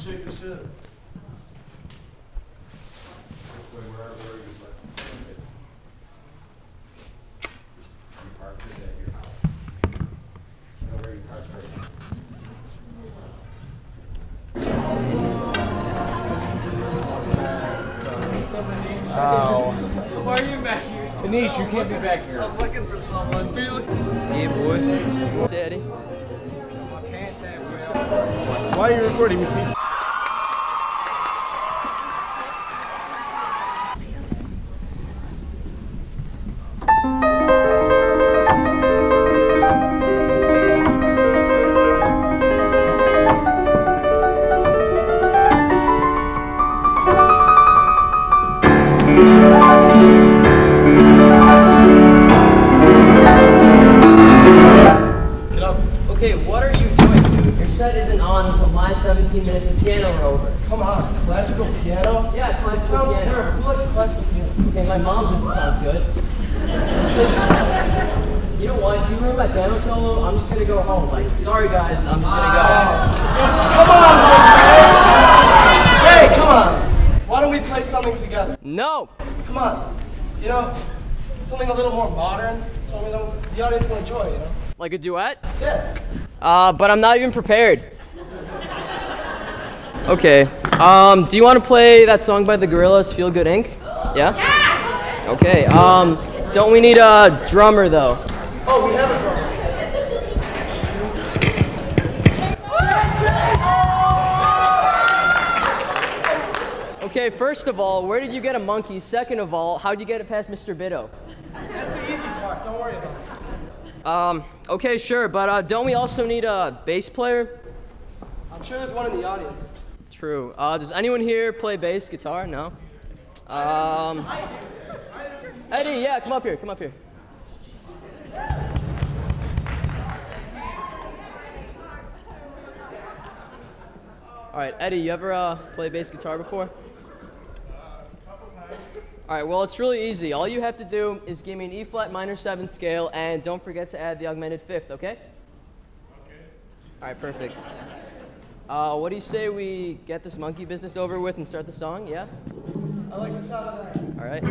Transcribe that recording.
Shake the shit. Wait, where are you? You parked it at your house. I know where you parked right now. Oh. Why are you back here? Anish, you can't be back here. I'm looking for someone. Yeah, boy. Say, Eddie. My pants halfway. Why are you recording me? Okay, what are you doing, dude? Your set isn't on until my 17 minutes of piano are over. Come on, classical piano? Yeah, classical Sounds piano. terrible. Who likes classical piano? Okay, my mom thinks it sounds good. You know what? You ruined my piano solo. I'm just gonna go home. Like, sorry guys, I'm just gonna go. Come on, Jose! Hey, come on! Why don't we play something together? No! Come on. You know, something a little more modern, something that the audience will enjoy, you know? Like a duet? Yeah. But I'm not even prepared. Okay. Do you want to play that song by the Gorillaz, Feel Good Inc? Yeah? Okay. Don't we need a drummer though? Oh, we have a drummer. Okay, first of all, where did you get a monkey? Second of all, how'd you get it past Mr. Biddo? That's the easy part, don't worry about it. Okay, sure, but don't we also need a bass player? I'm sure there's one in the audience. True. Does anyone here play bass guitar? No? Eddie, yeah, come up here, come up here. All right, Eddie, you ever play bass guitar before? All right, well, it's really easy. All you have to do is give me an E flat minor 7 scale, and don't forget to add the augmented fifth, okay? Okay. All right, perfect. What do you say we get this monkey business over with and start the song, yeah? I like the sound of that. All right.